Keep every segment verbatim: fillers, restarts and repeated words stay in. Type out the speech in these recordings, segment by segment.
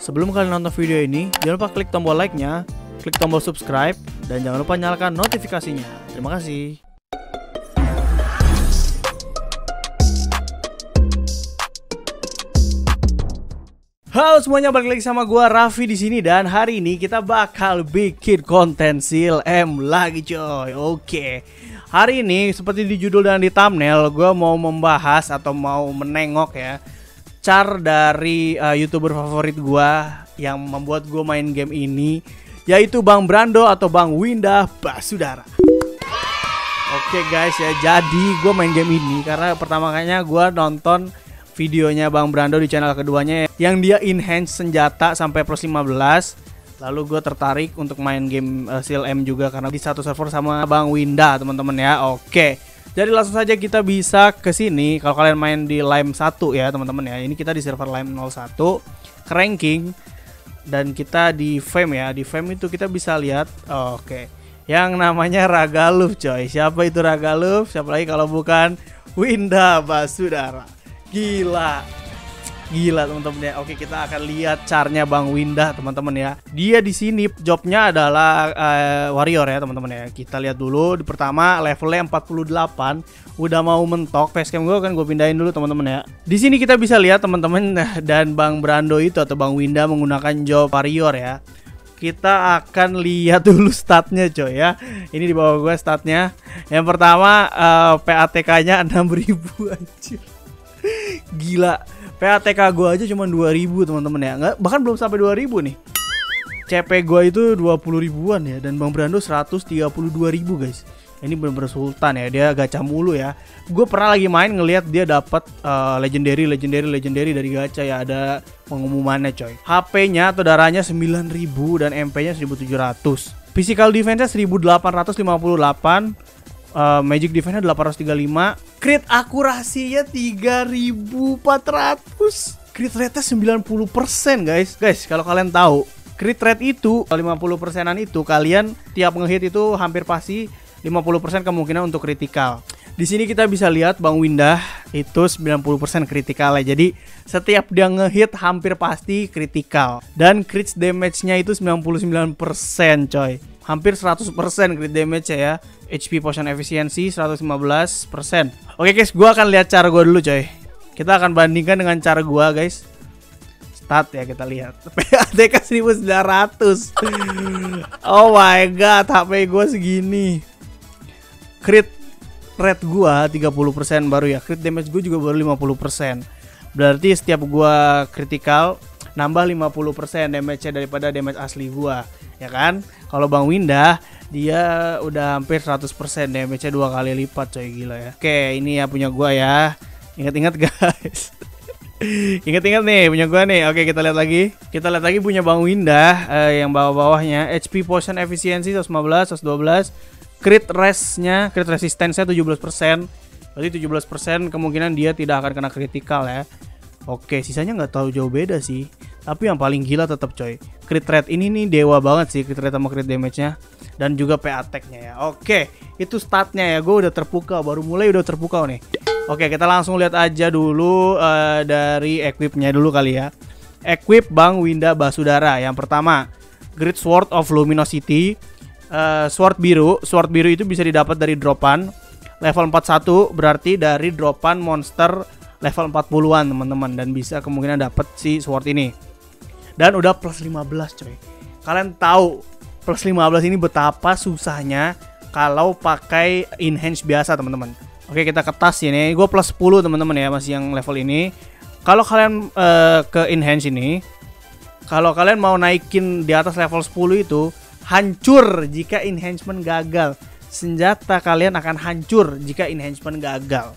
Sebelum kalian nonton video ini, jangan lupa klik tombol like-nya, klik tombol subscribe, dan jangan lupa nyalakan notifikasinya. Terima kasih. Halo semuanya, balik lagi sama gua Raffi di sini, dan hari ini kita bakal bikin konten Seal M lagi coy. Oke. Hari ini seperti di judul dan di thumbnail, gua mau membahas atau mau menengok ya char dari uh, YouTuber favorit gua yang membuat gua main game ini, yaitu Bang Brando atau Bang Winda Basudara. Oke guys ya, jadi gua main game ini karena pertama kalinya gua nonton videonya Bang Brando di channel keduanya yang dia enhance senjata sampai plus lima belas. Lalu gue tertarik untuk main game uh, Seal M juga karena di satu server sama Bang Winda teman-teman ya. Oke. Jadi langsung saja kita bisa ke sini. Kalau kalian main di Lime satu ya teman-teman ya. Ini kita di server Lime nol satu ke ranking dan kita di fame ya. Di fame itu kita bisa lihat oh, oke. Yang namanya Ragaluf coy. Siapa itu Ragaluf? Siapa lagi kalau bukan Winda Basudara. Gila. Gila teman-teman ya. Oke, kita akan lihat carnya Bang Winda teman-teman ya. Dia di sini jobnya adalah uh, warrior ya teman-teman ya. Kita lihat dulu di pertama levelnya empat puluh delapan, udah mau mentok. Facecam gue kan gue pindahin dulu teman-teman ya. Di sini kita bisa lihat teman-teman dan Bang Brando itu atau Bang Winda menggunakan job warrior ya. Kita akan lihat dulu statnya coy ya. Ini di bawah gue statnya. Yang pertama uh, P A T K-nya enam ribu anjir. Gila. P A T K gue aja cuma dua ribu teman-teman ya. Nggak, bahkan belum sampai dua ribu nih. C P gue itu dua puluh ribuan ya. Dan Bang Brando seratus tiga puluh dua ribu guys. Ini bener-bener sultan ya. Dia gacha mulu ya. Gue pernah lagi main ngelihat dia dapat uh, legendary, legendary, legendary dari gacha ya. Ada pengumumannya coy. H P-nya atau darahnya sembilan ribu dan M P-nya seribu tujuh ratus. Physical defense-nya seribu delapan ratus lima puluh delapan. Uh, magic defense-nya delapan ratus tiga puluh lima. Crit akurasinya tiga ribu empat ratus. Crit rate-nya sembilan puluh persen guys. Guys, kalau kalian tahu crit rate itu lima puluh persenan itu kalian tiap ngehit itu hampir pasti lima puluh persen kemungkinan untuk critical. Di sini kita bisa lihat Bang Winda itu sembilan puluh persen critical ya. Jadi setiap dia ngehit hampir pasti critical. Dan crit damage-nya itu sembilan puluh sembilan persen coy. Hampir seratus persen crit damage ya. H P potion efficiency seratus lima belas persen. Oke guys, gua akan lihat cara gua dulu coy. Kita akan bandingkan dengan cara gua guys. Stat ya kita lihat. P A T K seribu sembilan ratus. Oh my god, H P gua segini. Crit rate gua tiga puluh persen baru ya. Crit damage gua juga baru lima puluh persen. Berarti setiap gua critical nambah lima puluh persen damage-nya daripada damage asli gua, ya kan? Kalau Bang Winda dia udah hampir seratus persen damage-nya dua kali lipat coy, gila ya. Oke, ini ya punya gua ya. Ingat-ingat guys. Ingat-ingat nih punya gua nih. Oke, kita lihat lagi. Kita lihat lagi punya Bang Winda eh, yang bawah-bawahnya. H P potion efficiency seratus lima belas, seratus dua belas. Crit res-nya, crit resistance-nya tujuh belas persen. Berarti tujuh belas persen kemungkinan dia tidak akan kena critical ya. Oke, sisanya nggak tahu jauh beda sih. Tapi yang paling gila tetap coy. Crit rate ini nih dewa banget sih, crit rate sama crit damage-nya. Dan juga P A T K-nya ya. Oke, itu statnya ya. Gue udah terpukau, baru mulai udah terpukau nih. Oke, kita langsung lihat aja dulu uh, dari equipnya dulu kali ya. Equip Bang Winda Basudara. Yang pertama, Great Sword of Luminosity. uh, Sword biru. Sword biru itu bisa didapat dari dropan level empat puluh satu, berarti dari dropan monster level empat puluhan teman-teman, dan bisa kemungkinan dapat si sword ini. Dan udah plus lima belas coy. Kalian tahu plus lima belas ini betapa susahnya kalau pakai enhance biasa teman-teman. Oke, kita ke tas ini. Gue plus sepuluh teman-teman ya, masih yang level ini. Kalau kalian uh, ke enhance ini, kalau kalian mau naikin di atas level sepuluh itu, hancur jika enhancement gagal. Senjata kalian akan hancur jika enhancement gagal.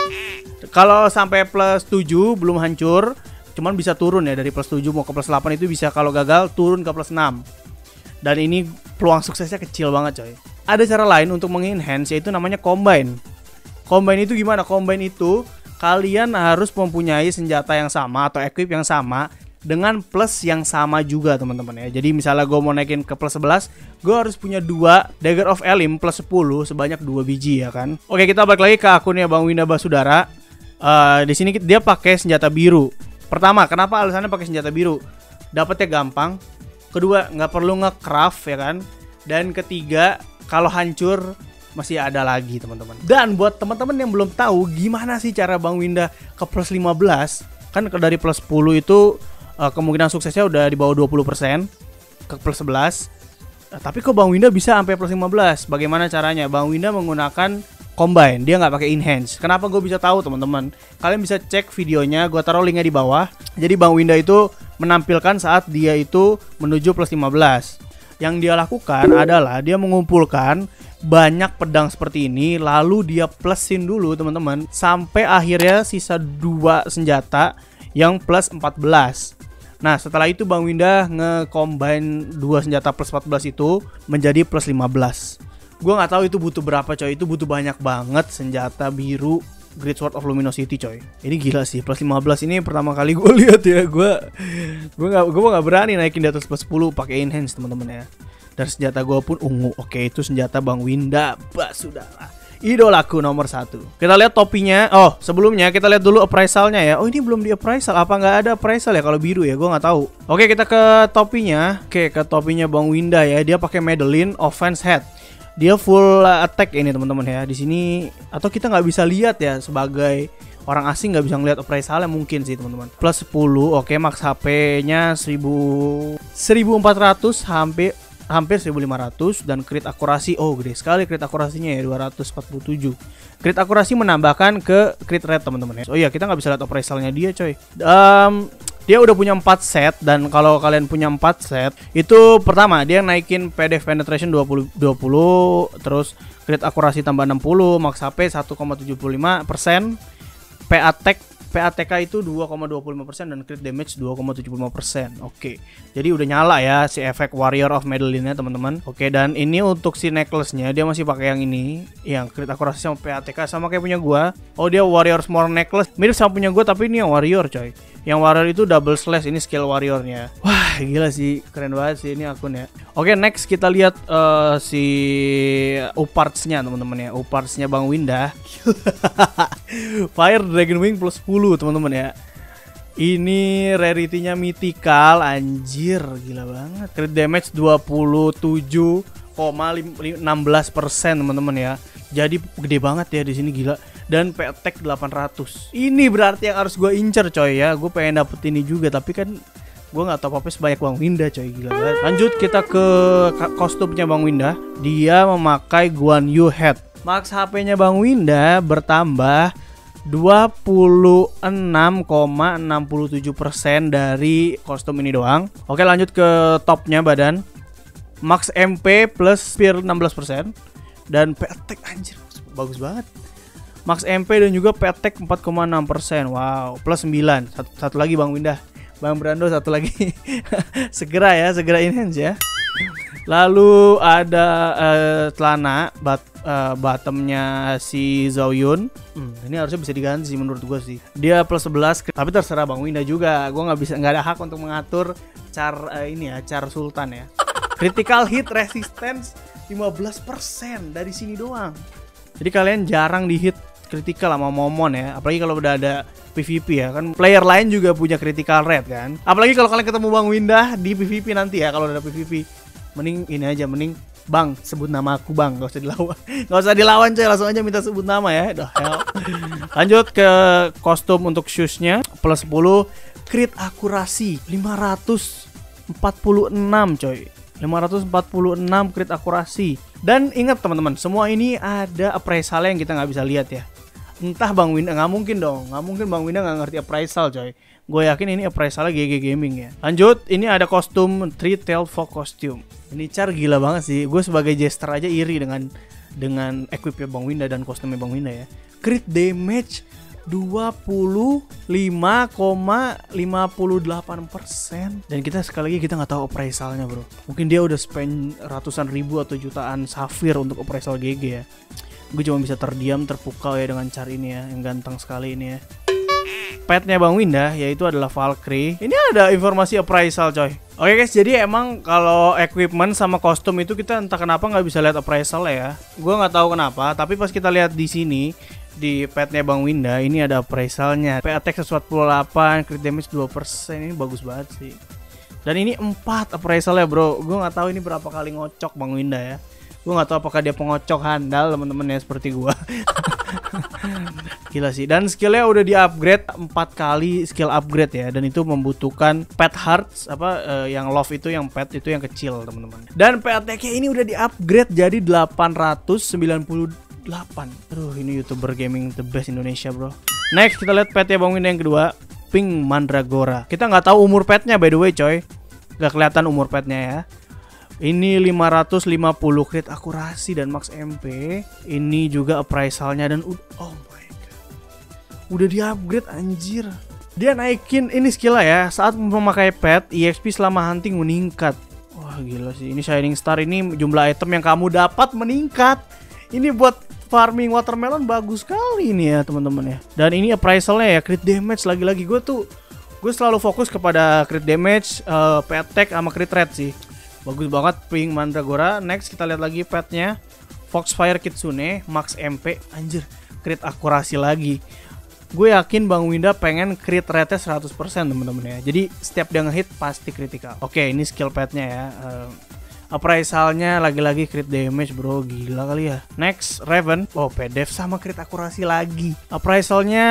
Kalau sampai plus tujuh belum hancur, cuman bisa turun ya, dari plus tujuh mau ke plus delapan itu bisa, kalau gagal turun ke plus enam. Dan ini peluang suksesnya kecil banget coy. Ada cara lain untuk mengenhance, yaitu namanya combine. Combine itu gimana? Combine itu kalian harus mempunyai senjata yang sama atau equip yang sama dengan plus yang sama juga teman-teman ya. Jadi misalnya gue mau naikin ke plus sebelas, gue harus punya dua Dagger of Elim plus sepuluh sebanyak dua biji ya kan. Oke, kita balik lagi ke akunnya Bang Winda Basudara. Uh, di sini dia pakai senjata biru. Pertama, kenapa alasannya pakai senjata biru? dapetnya gampang. Kedua, nggak perlu nge-craft ya kan. Dan ketiga, kalau hancur masih ada lagi teman-teman. Dan buat teman-teman yang belum tahu gimana sih cara Bang Winda ke plus lima belas, kan dari plus sepuluh itu uh, kemungkinan suksesnya udah di bawah dua puluh persen ke plus sebelas. Uh, tapi kok Bang Winda bisa sampai plus lima belas? Bagaimana caranya? Bang Winda menggunakan combine, dia nggak pakai enhance. Kenapa gue bisa tahu teman-teman? Kalian bisa cek videonya, gue taruh linknya di bawah. Jadi Bang Winda itu menampilkan saat dia itu menuju plus lima belas. Yang dia lakukan adalah dia mengumpulkan banyak pedang seperti ini, lalu dia plusin dulu teman-teman, sampai akhirnya sisa dua senjata yang plus empat belas. Nah setelah itu Bang Winda nge-combine dua senjata plus empat belas itu menjadi plus lima belas. Gue gak tahu itu butuh berapa coy, itu butuh banyak banget senjata biru Great Sword of Luminosity coy. Ini gila sih, plus lima belas ini pertama kali gue lihat ya. Gue gue gak, gue gak berani naikin di atas plus sepuluh pakai enhance teman-teman ya. Dan senjata gue pun ungu. Oke, itu senjata Bang Winda. Bah, sudahlah. Idolaku nomor satu. Kita lihat topinya. Oh, sebelumnya kita lihat dulu appraisalnya ya. Oh, ini belum di appraisal. Apa nggak ada appraisal ya kalau biru ya? Gue nggak tahu. Oke, kita ke topinya. Oke, ke topinya Bang Winda ya. Dia pakai Madeline Offense Head. Dia full attack ini teman-teman ya. Di sini atau kita nggak bisa lihat ya sebagai orang asing nggak bisa ngeliat appraisalnya mungkin sih teman-teman. Plus sepuluh. Oke, max H P-nya seribu empat ratus hampir hampir seribu lima ratus dan crit akurasi, oh gede sekali crit akurasinya ya, dua ratus empat puluh tujuh. Crit akurasi menambahkan ke crit rate teman-teman ya. Oh iya, kita nggak bisa lihat appraisalnya dia coy. Um, dia udah punya empat set, dan kalau kalian punya empat set itu pertama dia naikin P D penetration dua puluh dua puluh, terus crit akurasi tambah enam puluh, max H P satu koma tujuh lima persen, P attack P A T K itu dua koma dua lima persen dan crit damage dua koma tujuh lima persen. Oke. Jadi udah nyala ya si efek Warrior of Madeline-nya, teman-teman. Oke, dan ini untuk si necklace-nya dia masih pakai yang ini, yang crit akurasi sama P A T K sama kayak punya gua. Oh, dia Warrior Small Necklace. Mirip sama punya gua tapi ini yang Warrior, coy. Yang Warrior itu double slash, ini skill Warrior-nya. Wah, gila sih, keren banget sih ini akun ya. Oke, next kita lihat uh, si uparts-nya, teman-teman ya. Uparts-nya Bang Winda. Fire Dragon Wing plus sepuluh, teman-teman ya. Ini rarity-nya mythical, anjir, gila banget. Crit damage dua puluh tujuh koma enam belas persen, teman-teman ya. Jadi gede banget ya di sini, gila. Dan P attack delapan ratus. Ini berarti yang harus gue incer coy ya. Gue pengen dapet ini juga, tapi kan gue nggak tahu apa-apa sebanyak Bang Winda coy, gila banget. Lanjut kita ke kostumnya Bang Winda. Dia memakai Guan Yu Head. Max H P-nya Bang Winda bertambah dua puluh enam koma enam tujuh persen dari kostum ini doang. Oke, lanjut ke topnya badan. Max M P plus spear enam belas persen dan P attack, anjir, bagus banget. Max M P dan juga P attack empat koma enam persen. Wow, plus sembilan. Satu, satu lagi Bang Winda. Bang Brando satu lagi. Segera ya, segera enhance ya. Lalu ada uh, celana bat, uh, bottomnya si Zhao Yun. Hmm, ini harusnya bisa diganti sih menurut gue sih. Dia plus sebelas, tapi terserah Bang Winda juga. Gue nggak bisa, nggak ada hak untuk mengatur car uh, ini ya, car Sultan ya. Critical hit resistance lima belas persen dari sini doang. Jadi kalian jarang di hit critical sama Momon ya. Apalagi kalau udah ada P V P ya kan. Player lain juga punya critical rate kan. Apalagi kalau kalian ketemu Bang Winda di P V P nanti ya, kalau ada P V P. Mending ini aja, mending Bang sebut nama aku Bang, gak usah dilawan. Gak usah dilawan coy, langsung aja minta sebut nama ya. The hell. Lanjut ke kostum untuk shoes-nya plus sepuluh, crit akurasi lima ratus empat puluh enam coy. lima ratus empat puluh enam crit akurasi. Dan ingat teman-teman, semua ini ada appraisal yang kita nggak bisa lihat ya. Entah Bang Winda, nggak mungkin dong, nggak mungkin Bang Winda nggak ngerti appraisal coy. Gue yakin ini appraisalnya G G Gaming ya. Lanjut, ini ada kostum Three Tailed Fox costume. Ini car gila banget sih. Gue sebagai jester aja iri dengan dengan equipnya Bang Winda dan kostumnya Bang Winda ya. Crit damage dua puluh lima koma lima delapan persen. Dan kita sekali lagi kita nggak tahu appraisalnya bro. Mungkin dia udah spend ratusan ribu atau jutaan safir untuk appraisal G G ya. Gue cuma bisa terdiam terpukau ya dengan car ini ya, yang ganteng sekali ini ya. Petnya Bang Winda yaitu adalah Valkyrie. Ini ada informasi appraisal coy. Oke guys, jadi emang kalau equipment sama kostum itu kita entah kenapa nggak bisa lihat appraisal ya. Gue nggak tahu kenapa, tapi pas kita lihat di sini di petnya Bang Winda ini ada appraisalnya. P attack seratus empat puluh delapan, crit damage dua persen, ini bagus banget sih. Dan ini empat appraisalnya bro. Gue nggak tahu ini berapa kali ngocok Bang Winda ya. Gue nggak tahu apakah dia pengocok handal teman-teman ya seperti gue. Gila sih. Dan skillnya udah di upgrade empat kali skill upgrade ya. Dan itu membutuhkan pet hearts apa uh, yang love itu yang pet itu yang kecil teman-teman. Dan P A T K ini udah di upgrade jadi delapan ratus sembilan puluh delapan. Aduh ini YouTuber gaming the best Indonesia bro. Next kita lihat petnya Bang Winda yang kedua, Pink Mandragora. Kita nggak tahu umur petnya by the way coy. Gak kelihatan umur petnya ya. Ini lima ratus lima puluh crit akurasi dan max M P. Ini juga appraisalnya dan oh my god. Udah di upgrade anjir. Dia naikin ini skill ya. Saat memakai pet, E X P selama hunting meningkat. Wah gila sih. Ini Shining Star ini jumlah item yang kamu dapat meningkat. Ini buat farming watermelon bagus sekali ini ya teman-teman ya. Dan ini appraisalnya ya crit damage lagi-lagi. Gue tuh gue selalu fokus kepada crit damage, uh, pet attack sama crit rate sih. Bagus banget Pink Mandragora. Next kita lihat lagi petnya Foxfire Kitsune max M P. Anjir crit akurasi lagi. Gue yakin Bang Winda pengen crit rate-nya seratus persen teman-teman ya. Jadi setiap dia ngehit pasti critical. Oke ini skill petnya ya. uh, Appraisalnya lagi-lagi crit damage bro. Gila kali ya. Next Raven. Oh P D F sama crit akurasi lagi. Appraisalnya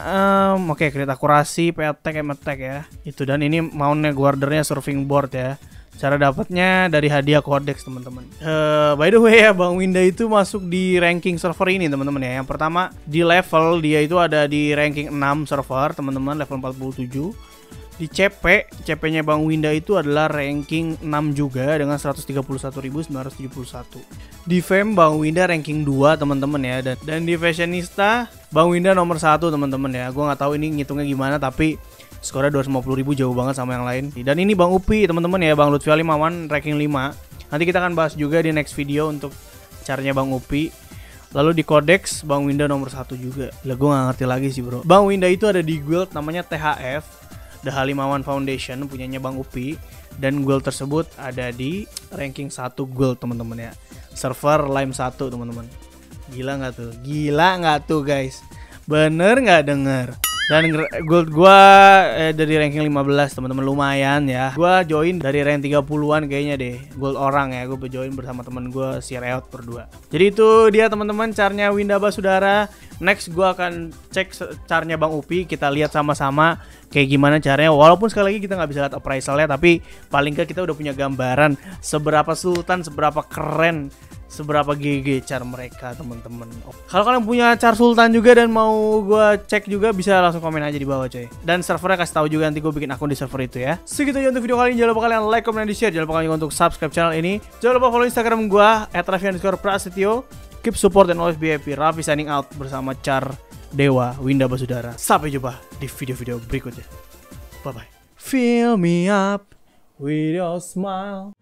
um, Oke okay, crit akurasi, P attack, M attack ya. Itu dan ini mountnya guardernya surfing board ya. Cara dapatnya dari hadiah codex teman-teman. uh, By the way ya Bang Winda itu masuk di ranking server ini teman-teman ya. Yang pertama di level dia itu ada di ranking enam server teman-teman, level empat puluh tujuh. Di C P, C P-nya Bang Winda itu adalah ranking enam juga dengan seratus tiga puluh satu ribu sembilan ratus tujuh puluh satu. Di Fame Bang Winda ranking dua teman-teman ya. Dan, dan di Fashionista Bang Winda nomor satu teman-teman ya. Gue nggak tahu ini ngitungnya gimana tapi skornya dua ratus lima puluh ribu jauh banget sama yang lain. Dan ini Bang Upi teman-teman ya, Bang Lutfi Alimawan ranking lima. Nanti kita akan bahas juga di next video untuk caranya Bang Upi. Lalu di Codex Bang Winda nomor satu juga. Lah gue gak ngerti lagi sih bro. Bang Winda itu ada di guild namanya T H F, The Halimawan Foundation, punyanya Bang Upi. Dan guild tersebut ada di ranking satu guild teman-teman ya. Server Lime satu teman-teman. Gila gak tuh? Gila gak tuh guys? Bener gak denger? Dan guild gua eh, dari ranking lima belas teman-teman, lumayan ya. Gua join dari rank tiga puluhan kayaknya deh. Guild orang ya, gua join bersama teman gua share out berdua. Jadi itu dia teman-teman caranya Winda Basudara. Next gua akan cek caranya Bang Upi, kita lihat sama-sama kayak gimana caranya. Walaupun sekali lagi kita nggak bisa lihat appraisalnya, tapi paling nggak kita udah punya gambaran seberapa sultan, seberapa keren, seberapa G G char mereka teman-teman. Oh. Kalau kalian punya char sultan juga dan mau gue cek juga, bisa langsung komen aja di bawah coy. Dan servernya kasih tahu juga, nanti gue bikin akun di server itu ya. Segitu aja untuk video kali ini. Jangan lupa kalian like, comment, dan di share. Jangan lupa kalian untuk subscribe channel ini. Jangan lupa follow Instagram gue at raffi underscore prasetyo. Keep support and always be happy. Raffi signing out bersama char Dewa Winda Basudara. Sampai jumpa di video-video berikutnya. Bye bye. Fill me up with your smile.